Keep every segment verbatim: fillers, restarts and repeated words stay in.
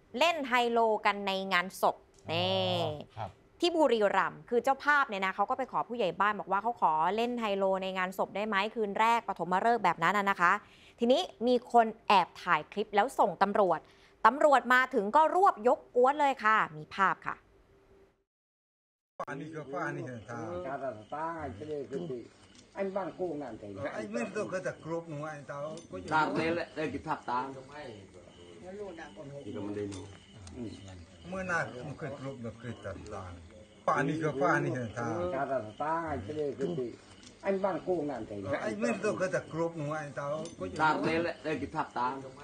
เล่นไฮโลกันในงานศพนี่ที่บุรีรัมย์คือเจ้าภาพเนี่ยนะเขาก็ไปขอผู้ใหญ่บ้านบอกว่าเขาขอเล่นไฮโลในงานศพได้ไหมคืนแรกปฐมฤกษ์แบบนั้นนะคะ ทีนี้มีคนแอบถ่ายคลิปแล้วส่งตำรวจตำรวจมาถึงก็รวบยกกวนเลยค่ะมีภาพค่ะอันนี้ก็ฟ้านี่เหรอท่าท่าตาไอ้เจ้าคืออันบ้านกู้งานใจไอ้ไม่ต้องก็จะกรุบหน่วยเตาตาเตะเลยได้กินภาพตาที่ก็มันได้รู้เมื่อหน้ามันเคยกรุบมันเคยตัดตาฟ้านี่ก็ฟ้านี่เหรอท่าท่าตาไอ้เจ้าคืออันบ้านกู้งานใจไอ้ไม่ต้องก็จะกรุบหน่วยเตาตาเตะเลยได้กินภาพตา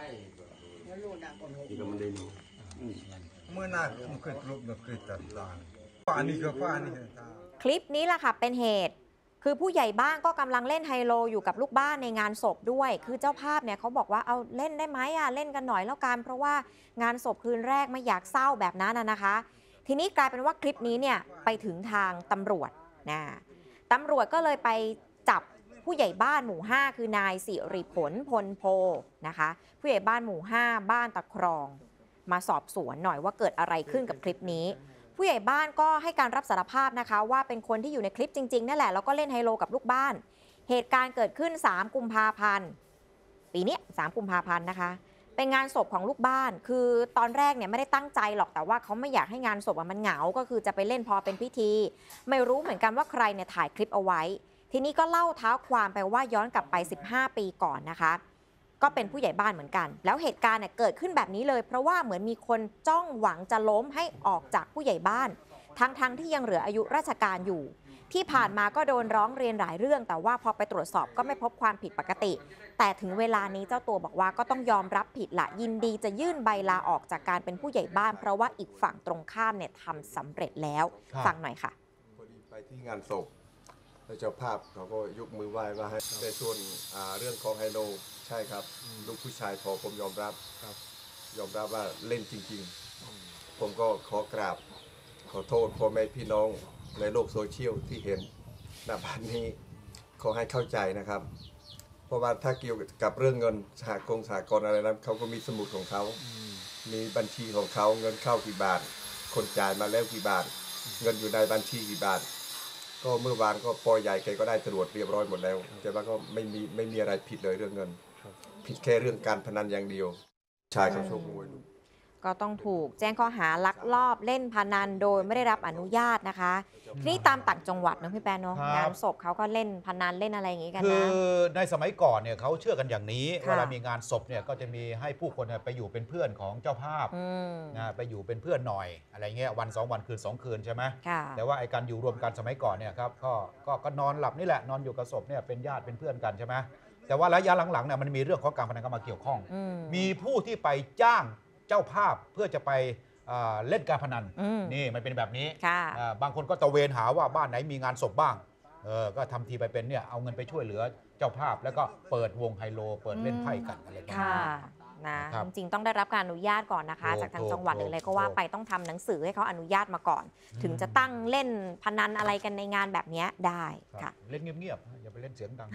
ที่ก็มันได้รู้เมื่อหน้ามันเคยกรุบมันเคยตัดตาฟ้านี่ก็ฟ้านี่เหรอท่าคลิปนี้แหละค่ะเป็นเหตุคือผู้ใหญ่บ้านก็กำลังเล่นไฮโลอยู่กับลูกบ้านในงานศพด้วยคือเจ้าภาพเนี่ยเขาบอกว่าเอาเล่นได้ไหมอ่ะเล่นกันหน่อยแล้วกันเพราะว่างานศพคืนแรกไม่อยากเศร้าแบบนั้นนะคะ ทีนี้กลายเป็นว่าคลิปนี้เนี่ยไปถึงทางตำรวจนะตำรวจก็เลยไปจับผู้ใหญ่บ้านหมู่ห้าคือนายสิริผลพลโพนะคะผู้ใหญ่บ้านหมู่ห้าบ้านตะครองมาสอบสวนหน่อยว่าเกิดอะไรขึ้นกับคลิปนี้ผู้ใหญ่บ้านก็ให้การรับสารภาพนะคะว่าเป็นคนที่อยู่ในคลิปจริงๆนั่นแหละแล้วก็เล่นไฮโลกับลูกบ้านเหตุการณ์เกิดขึ้นสามกุมภาพันธ์ปีนี้สามกุมภาพันธ์นะคะเป็นงานศพของลูกบ้านคือตอนแรกเนี่ยไม่ได้ตั้งใจหรอกแต่ว่าเขาไม่อยากให้งานศพมันเหงาก็คือจะไปเล่นพอเป็นพิธีไม่รู้เหมือนกันว่าใครเนี่ยถ่ายคลิปเอาไว้ทีนี้ก็เล่าเท้าความไปว่าย้อนกลับไปสิบห้าปีก่อนนะคะก็เป็นผู้ใหญ่บ้านเหมือนกันแล้วเหตุการณ์เนี่ยเกิดขึ้นแบบนี้เลยเพราะว่าเหมือนมีคนจ้องหวังจะล้มให้ออกจากผู้ใหญ่บ้านทั้งๆ ท, ที่ยังเหลืออายุราชการอยู่ที่ผ่านมาก็โดนร้องเรียนหลายเรื่องแต่ว่าพอไปตรวจสอบก็ไม่พบความผิดปกติแต่ถึงเวลานี้เจ้าตัวบอกว่าก็ต้องยอมรับผิดละยินดีจะยื่นใบลาออกจากการเป็นผู้ใหญ่บ้านเพราะว่าอีกฝั่งตรงข้ามเนี่ยทำสำเร็จแล้วฟังหน่อยค่ะพอดีไปที่งานศพเจ้าภาพเขาก็ยกมือไหว้ว่าให้ในส่วนเรื่องของไฮโลใช่ครับลูกผู้ชายพอผมยอมรับยอมรับว่าเล่นจริงๆผมก็ขอกราบขอโทษพ่อแม่พี่น้องในโลกโซเชียลที่เห็นณบัดนี้ขอให้เข้าใจนะครับเพราะว่าถ้าเกี่ยวกับเรื่องเงินสหกรณ์สหกรณ์อะไรนั้นเขาก็มีสมุดของเขามีบัญชีของเขาเงินเข้ากี่บาทคนจ่ายมาแล้วกี่บาทเงินอยู่ในบัญชีกี่บาทก็เมื่อวานก็ปอใหญ่แกก็ได้ตรวจเรียบร้อยหมดแล้วแต่ว่าก็ไม่มีไม่มีอะไรผิดเลยเรื่องเงินผิดแค่เรื่องการพนันอย่างเดียวชายเขาโชคมวยก็ต้องถูกแจ้งข้อหาลักลอบเล่นพนันโดยไม่ได้รับอนุญาตนะคะทีนี้ตามต่างจังหวัดนะพี่แปนเนาะงานศพเขาก็เล่นพนันเล่นอะไรอย่างงี้กันนะคือในสมัยก่อนเนี่ยเขาเชื่อกันอย่างนี้เวลามีงานศพเนี่ยก็จะมีให้ผู้คนไปอยู่เป็นเพื่อนของเจ้าภาพนะไปอยู่เป็นเพื่อนหน่อยอะไรเงี้ยวันสองวันคืนสองคืนใช่ไหมแต่ว่าไอ้การอยู่รวมกันสมัยก่อนเนี่ยครับก็ก็นอนหลับนี่แหละนอนอยู่กับศพเนี่ยเป็นญาติเป็นเพื่อนกันใช่ไหมแต่ว่าระยะหลังๆเนี่ยมันมีเรื่องของการพนันเข้ามาเกี่ยวข้องมีผู้ที่ไปจ้างเจ้าภาพเพื่อจะไปเล่นการพนันนี่มันเป็นแบบนี้บางคนก็ตะเวนหาว่าบ้านไหนมีงานศพบ้างเออก็ทำทีไปเป็นเนี่ยเอาเงินไปช่วยเหลือเจ้าภาพแล้วก็เปิดวงไฮโลเปิดเล่นไพ่กันอะไรแบบนี้นะจริงๆต้องได้รับการอนุญาตก่อนนะคะจากทางจังหวัดหรืออะไรก็ว่าไปต้องทำหนังสือให้เขาอนุญาตมาก่อนถึงจะตั้งเล่นพนันอะไรกันในงานแบบนี้ได้ค่ะเล่นเงียบๆอย่าไปเล่นเสียงดัง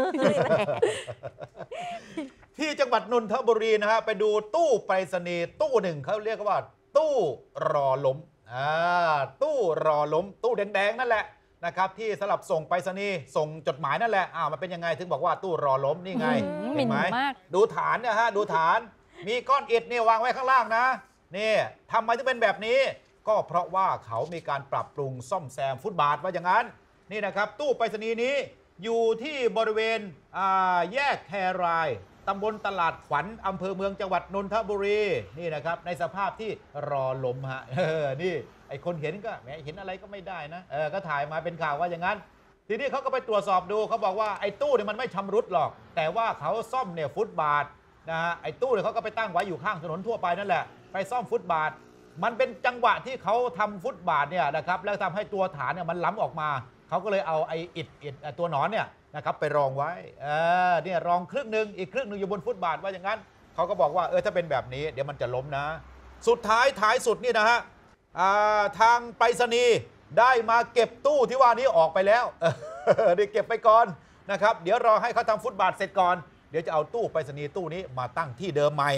ที่จังหวัดนนทบุรีนะฮะไปดูตู้ไปรษณีย์ตู้หนึ่งเขาเรียกว่าตู้รอล้มอ่าตู้รอล้มตู้แดงๆนั่นแหละนะครับที่สลับส่งไปรษณีย์ส่งจดหมายนั่นแหละอ้าวมันเป็นยังไงถึงบอกว่าตู้รอล้มนี่ไงเห็นไหมดูฐานเนี่ยฮะดูฐานมีก้อนอิฐนี่วางไว้ข้างล่างนะนี่ทำไมถึงเป็นแบบนี้ก็เพราะว่าเขามีการปรับปรุงซ่อมแซมฟุตบาทว่าอย่างนั้นนี่นะครับตู้ไปรษณีย์นี้อยู่ที่บริเวณแยกแครายตำบลตลาดขวัญอำเภอเมืองจังหวัดนนทบุรีนี่นะครับในสภาพที่รอล้มฮะนี่ไอคนเห็นก็แหมเห็นอะไรก็ไม่ได้นะเออก็ถ่ายมาเป็นข่าวว่าอย่างนั้นทีนี้เขาก็ไปตรวจสอบดูเขาบอกว่าไอ้ตู้เนี่ยมันไม่ชำรุดหรอกแต่ว่าเขาซ่อมเนี่ยฟุตบาทนะฮะไอ้ตู้เนี่ยเขาก็ไปตั้งไว้อยู่ข้างถนนทั่วไปนั่นแหละไปซ่อมฟุตบาทมันเป็นจังหวะที่เขาทำฟุตบาทเนี่ยนะครับแล้วทำให้ตัวฐานเนี่ยมันล้ำออกมาเขาก็เลยเอาไอ้อิฐอิฐตัวหนอนเนี่ยนะครับไปรองไว้เออเนี่ยรองครึ่งหนึ่งอีกครึ่งหนึ่งอยู่บนฟุตบาทว่าอย่างนั้นเขาก็บอกว่าเออถ้าเป็นแบบนี้เดี๋ยวมันจะล้มนะสุดท้ายท้ายสุดนี่นะฮะทางไปรษณีย์ได้มาเก็บตู้ที่ว่านี้ออกไปแล้วได้เก็บไปก่อนนะครับเดี๋ยวรอให้เขาทำฟุตบาทเสร็จก่อนเดี๋ยวจะเอาตู้ไปรษณีย์ตู้นี้มาตั้งที่เดิมใหม่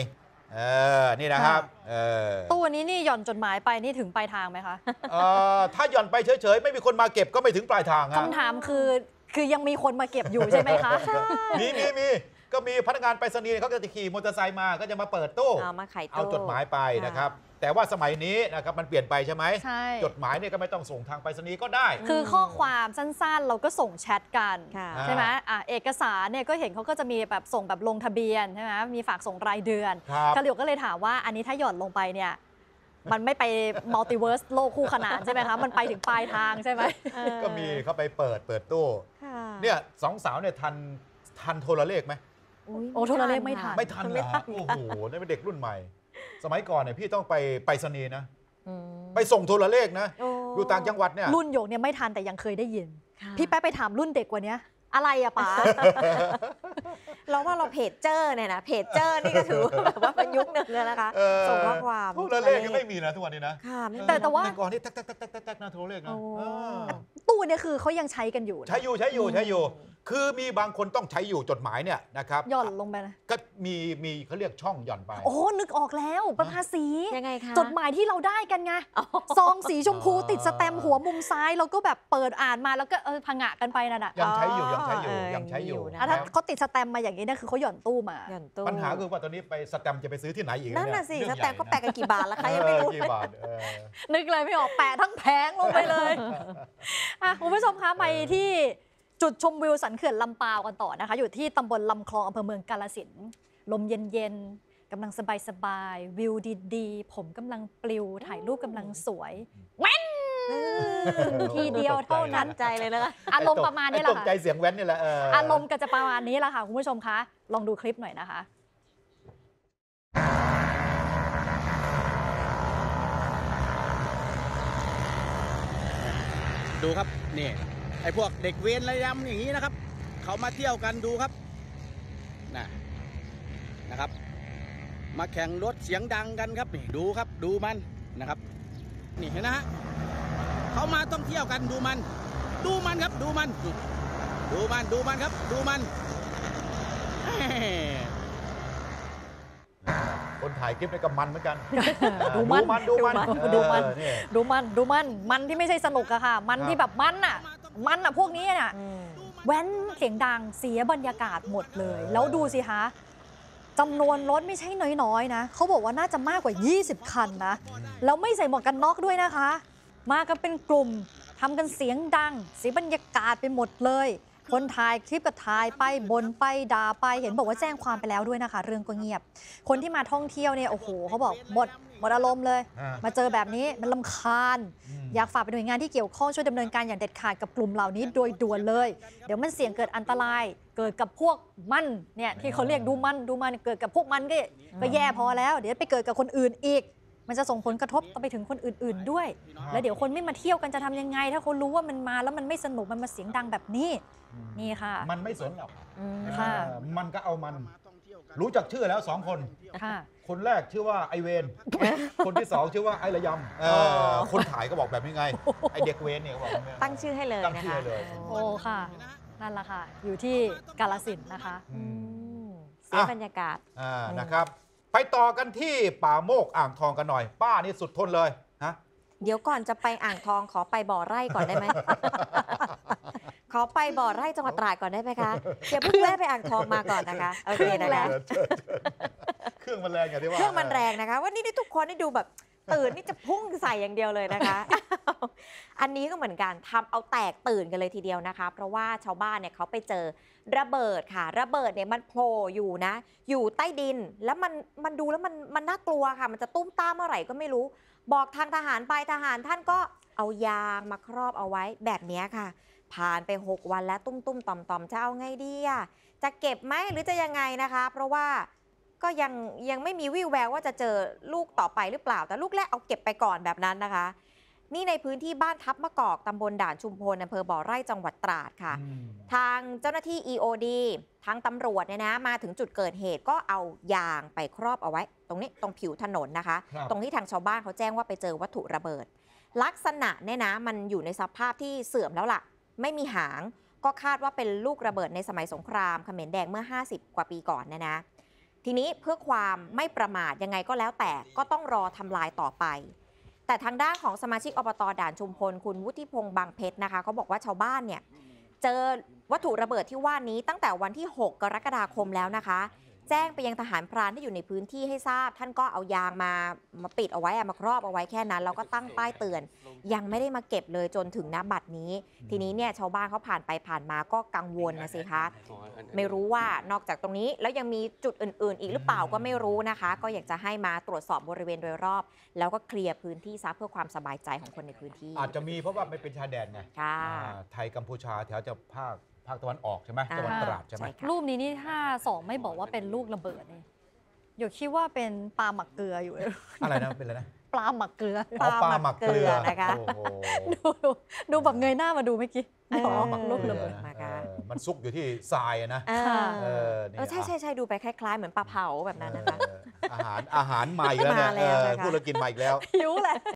เออนี่นะครับเออตู้นี้นี่หย่อนจดหมายไปนี่ถึงปลายทางไหมคะเอ่อถ้าหย่อนไปเฉยๆไม่มีคนมาเก็บก็ไม่ถึงปลายทางฮะคำถามคือคือยังมีคนมาเก็บอยู่ใช่ไหมคะใช่มีมีมีก็มีพนักงานไปรษณีย์เขาก็จะขี่มอเตอร์ไซค์มาก็จะมาเปิดตู้เอามาไขตู้เอาจดหมายไปนะครับแต่ว่าสมัยนี้นะครับมันเปลี่ยนไปใช่ไหมใช่จดหมายเนี่ยก็ไม่ต้องส่งทางไปรษณีย์ก็ได้คือข้อความสั้นๆ เราก็ส่งแชทกันค่ะใช่ไหมอ่ะเอกสารเนี่ยก็เห็นเขาก็จะมีแบบส่งแบบลงทะเบียนใช่ไหมมีฝากส่งรายเดือนครับกระเหลียวก็เลยถามว่าอันนี้ถ้าหย่อนลงไปเนี่ยมันไม่ไปมัลติเวิร์สโลกคู่ขนานใช่ไหมคะมันไปถึงปลายทางใช่ไหมก็มีเข้าไปเปิดเปิดตู้ค่ะเนี่ยสองสาวเนี่ยทันทันโทรเลขไหมยโอ้โทรเลขไม่ทันไม่ทันเหรอฮะโอ้โหนี่เป็นเด็กรุ่นใหม่ สมัยก่อนเนี่ยพี่ต้องไปไปรษณีย์นะอืมไปส่งโทรเลขนะโอ้อยู่ต่างจังหวัดเนี่ยรุ่นหยกเนี่ยไม่ทันแต่ยังเคยได้ยินค่ะพี่แป๊ะไปถามรุ่นเด็กกว่านี้อะไรอะป๋าเราว่าเราเพจเจอร์เนี่ยนะเพจเจอร์นี่ก็ถือว่าแบบว่าเป็นยุคหนึ่งแล้วนะคะเออส่งข้อความโทรเลขก็ไม่มีนะทุกวันนี้นะค่ะไม่มีแต่แต่ว่าก่อนนี่แท็กแท็กแท็กแท็กแท็กนะโทรเลขนะโอ้เออตู้เนี่ยคือเขายังใช้กันอยู่นะใช้อยู่ใช้อยู่ใช้อยู่ คือมีบางคนต้องใช้อยู่จดหมายเนี่ยนะครับหย่อนลงไปนะก็มีมีเขาเรียกช่องหย่อนไปโอ้นึกออกแล้วประภาษียังไงคะจดหมายที่เราได้กันไงอ๋อซองสีชมพูอ๋อติดสแตมป์หัวมุมซ้ายแล้วก็แบบเปิดอ่านมาแล้วก็เออผงะกันไปนั่นน่ะยังใช้อยู่ยังใช้อยู่เออยังใช้อยู่ยังมีอยู่นะอ่ะถ้าเขาติดสแตมป์มาอย่างนี้เนี่ยคือเขาหย่อนตู้มาหย่อนตู้ปัญหาคือว่าตอนนี้ไปสแตมป์จะไปซื้อที่ไหนอีกนั่นน่ะสิเรื่สองแตมป์ก็แปะกันกี่บาทแล้วคะยังไม่รู้เออกี่บาทเออนึกเลยไม่ออกแปะทั้งแผงลงไปเลยอ่ะคุณผู้ชมคะไปที่จุดชมวิวสันเขื่อนลำปาวกันต่อนะคะ อยู่ที่ตำบลลำคลองอำเภอเมืองกาฬสินธุ์ลมเย็นๆกำลังสบายๆวิวดีๆ ผมกำลังปลิวถ่ายรูปกำลังสวยแว้นทีเดียวเท่านั้นใจเลยนะคะอารมณ์ประมาณนี้แหละตกใจค่ะเสียงแว้นนี่แหละเออออารมณ์ก็จะประมาณนี้แหละค่ะคุณผู้ชมคะลองดูคลิปหน่อยนะคะดูครับนี่ไอ้พวกเด็กเวรระยำอย่างนี้นะครับ เขามาเที่ยวกันดูครับนะนะครับ มาแข่งรถเสียงดังกันครับนี่ดูครับดูมันนะครับ นี่เห็นนะฮะเขามาต้องเที่ยวกันดูมัน ดูมันครับดูมันดูดูมันดูมันครับดูมันแหม่คนถ่ายคลิปนี่ก็มันเหมือนกันดูมันดูมันดูมันเออนี่ดูมันดูมันมันที่ไม่ใช่สนุกอะค่ะ มันที่แบบมันอะมันอะพวกนี้น่ะอืมแว้นเสียงดังเสียบรรยากาศหมดเลย แล้วดูสิคะจำนวนรถไม่ใช่น้อยๆนะเขาบอกว่าน่าจะมากกว่ายี่สิบคันนะแล้วไม่ใส่หมวกกันน็อกด้วยนะคะ มากันเป็นกลุ่มทำกันเสียงดังเสียบรรยากาศไปหมดเลย คนถ่ายคลิปก็ถ่ายไปบ่นไปด่าไปเห็นบอกว่าแจ้งความไปแล้วด้วยนะคะ เรื่องก็เงียบ คนที่มาท่องเที่ยวเนี่ยโอ้โหเขาบอกหมดหมดอารมณ์เลยอ่ามมาเจอแบบนี้มันลำคาญอืมอยากฝากไปหน่วยงานที่เกี่ยวข้องช่วยดำเนินการอย่างเด็ดขาดกับกลุ่มเหล่านี้โดยด่วนเลย เดี๋ยวมันเสี่ยงเกิดอันตราย เกิดกับพวกมันเนี่ยที่เขาเรียกดูมันดูมันเกิดกับพวกมันก็ก็แย่พอแล้ว เดี๋ยวไปเกิดกับคนอื่นอีก มันจะส่งผลกระทบไปถึงคนอื่น ๆด้วย แล้วเดี๋ยวคนไม่มาเที่ยวกันจะทำยังไง ถ้าคนรู้ว่ามันมาแล้วมันไม่สนุกมันมาเสียงดังแบบนี้นี่ค่ะมันไม่สนหรอกอืมค่ะเออมันก็เอามัน รู้จักชื่อแล้วสองคนค่ะคนแรกชื่อว่าไอเวน คนที่สองชื่อว่าไอระยำเออคนถ่ายก็บอกแบบนี้ไง ไอเด็กเวนเนี่ยก็บอกแบบนี้ตั้งชื่อให้เลยตั้งนะชื่อคะให้เลยโอ้ค่ะ นั่นแหละค่ะ อยู่ที่กาฬสินธุ์นะคะอือืมมเสียบรรยากาศอ่านะครับ ไปต่อกันที่ป่าโมกอ่างทองกันหน่อย ป้านี่สุดทนเลยฮะเดี๋ยวก่อนจะไปอ่างทองขอไปบ่อไร่ก่อนได้ไหม ขอไปบ่อไร่จังหวัดตราดก่อนได้ไหมคะอย่าเพิ่งแวะไปอ่างทองมาก่อนนะคะโอเคนะคะเครื่องมันแรงอย่างที่ว่าเครื่องมันแรงนะคะวันนี้นี่ทุกคนนี่ดูแบบตื่นนี่จะพุ่งใส่อย่างเดียวเลยนะคะ อันนี้ก็เหมือนกันทำเอาแตกตื่นกันเลยทีเดียวนะคะ เพราะว่าชาวบ้านเนี่ยเขาไปเจอระเบิดค่ะ ระเบิดเนี่ยมันโผล่อยู่นะ อยู่ใต้ดินแล้วมันมันดูแล้วมันมันน่ากลัวค่ะ มันจะตุ้มตามเมื่อไหร่ก็ไม่รู้ บอกทางทหารไปทหารท่านก็เอายางมาครอบเอาไว้แบบนี้ค่ะ ผ่านไปหกวันแล้วตุ้มตุ้มต่อมต่อมจะเอาไงดีอะจะเก็บไหมหรือจะยังไงนะคะ เพราะว่าก็ยังยังไม่มีวี่แววว่าจะเจอลูกต่อไปหรือเปล่า แต่ลูกแรกเอาเก็บไปก่อนแบบนั้นนะคะ นี่ในพื้นที่บ้านทับมะกอกตำบลด่านชุมพลอำเภอบ่อไร่จังหวัดตราดค่ะอืมทางเจ้าหน้าที่ อี โอ ดี ทางตำรวจเนี่ยนะมาถึงจุดเกิดเหตุก็เอายางไปครอบเอาไว้ ตรงนี้ตรงผิวถนนนะคะครับตรงที่ทางชาวบ้านเขาแจ้งว่าไปเจอวัตถุระเบิด ลักษณะเนี่ยนะมันอยู่ในสภาพที่เสื่อมแล้วล่ะ ไม่มีหาง ก็คาดว่าเป็นลูกระเบิดในสมัยสงครามเขมรแดงเมื่อห้าสิบกว่าปีก่อนเนะนะทีนี้เพื่อความไม่ประมาทยังไงก็แล้วแต่ก็ต้องรอทำลายต่อไป แต่ทางด้านของสมาชิกอบต.ด่านชุมพลคุณวุฒิพงษ์บางเพชรนะคะเขาบอกว่าชาวบ้านเนี่ยเจอวัตถุระเบิดที่ว่านี้ตั้งแต่วันที่หกกรกฎาคมแล้วนะคะแจ้งไปยังทหารพรานที่อยู่ในพื้นที่ให้ทราบท่านก็เอายางมามาปิดเอาไว้มาครอบเอาไว้แค่นั้นแล้วก็ตั้งป้ายเตือนยังไม่ได้มาเก็บเลยจนถึงณบัดนี้ทีนี้เนี่ยชาวบ้านเขาผ่านไปผ่านมาก็กังวลนะสิคะไม่รู้ว่านอกจากตรงนี้แล้วยังมีจุดอื่นๆอีกหรือเปล่าก็ไม่รู้นะคะก็อยากจะให้มาตรวจสอบบริเวณโดยรอบแล้วก็เคลียร์พื้นที่ซะเพื่อความสบายใจของคนในพื้นที่อาจจะมีเพราะว่าไม่เป็นชายแดนไงค่ะอ่าไทยกัมพูชาแถวจะภาคภาคตะวันออกใช่ไหมอ่าจังหวัดตราดใช่ไหมใช่ค่ะรูปนี้นี่ถ้าสองไม่บอกว่าเป็นลูกระเบิดนี่เดี๋ยวคิดว่าเป็นปลาหมักเกลืออยู่อะไรนะเป็นอะไรนะปลาหมักเกลืออ๋อปลาหมักเกลือนะคะโอ้โหดูดูดูแบบเงยหน้ามาดูเมื่อกี้เออปลาหมักลูกเกลืระอเบิดนะนะคะเออมันซุกอยู่ที่ทรายอะนะเออเออนี่เออใช่ใช่ใช่ดูไปคล้ายๆ เหมือนปลาเผาแบบนั้นนะคะเอออาหารอาหารมาอีกแล้วเนี่ยมาแล้วเออนะคะพูดแล้วกินมาอีกแล้วหิวแหละ